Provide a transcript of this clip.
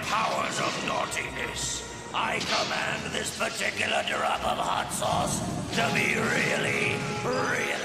powers of naughtiness, I command this particular drop of hot sauce to be really, really